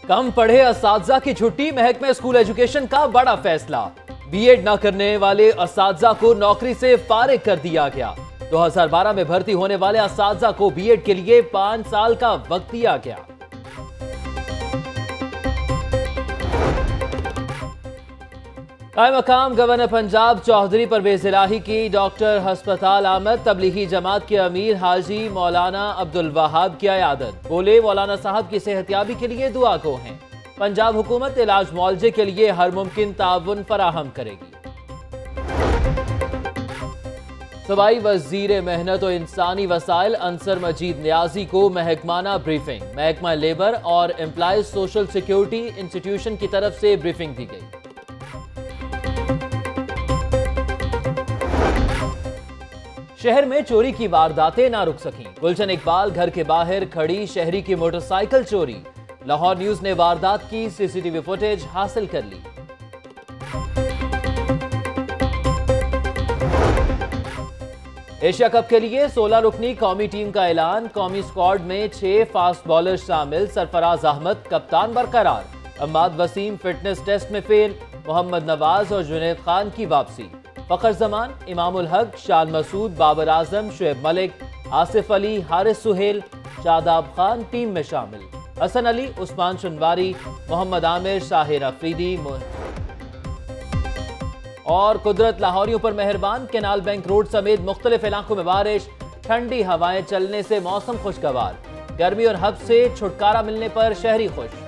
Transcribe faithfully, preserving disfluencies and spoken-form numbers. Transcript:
कम पढ़े असातिज़ा की छुट्टी, महकमे स्कूल एजुकेशन का बड़ा फैसला। बीएड न करने वाले असातिज़ा को नौकरी से फारिग कर दिया गया। दो हज़ार बारह में भर्ती होने वाले असातिज़ा को बीएड के लिए पांच साल का वक्त दिया गया। कायम मकाम गवर्नर पंजाब चौधरी परवेज इलाही की डॉक्टर हस्पताल आमद, तबलीगी जमात के अमीर हाजी मौलाना अब्दुल वहाब की अयादत। बोले, मौलाना साहब की सेहतयाबी के लिए दुआ को हैं। पंजाब हुकूमत इलाज मुआवजे के लिए हर मुमकिन ताउन फराहम करेगी। सूबाई वजीर मेहनत और इंसानी वसाइल अंसर मजीद न्याजी को महकमाना ब्रीफिंग। महकमा लेबर और एम्प्लॉयज सोशल सिक्योरिटी इंस्टीट्यूशन की तरफ से ब्रीफिंग दी गई। शहर में चोरी की वारदातें ना रुक सकीं। गुलशन इकबाल घर के बाहर खड़ी शहरी की मोटरसाइकिल चोरी। लाहौर न्यूज ने वारदात की सीसीटीवी फुटेज हासिल कर ली। एशिया कप के लिए सोलह रुकनी कौमी टीम का ऐलान। कौमी स्क्वाड में छह फास्ट बॉलर शामिल। सरफराज अहमद कप्तान बरकरार। अम्माद वसीम फिटनेस टेस्ट में फेल। मोहम्मद नवाज और जुनैद खान की वापसी। फखर जमान, इमामुल हक, शान मसूद, बाबर आजम, शुएब मलिक, आसिफ अली, हारिस सुहेल, शादाब खान टीम में शामिल। हसन अली, उस्मान शनवारी, मोहम्मद आमिर, शाहिर अफरीदी और कुदरत लाहौरियों पर मेहरबान। केनाल बैंक रोड समेत मुख्तलिफ इलाकों में बारिश। ठंडी हवाएं चलने से मौसम खुशगवार। गर्मी और हब से छुटकारा मिलने पर शहरी खुश।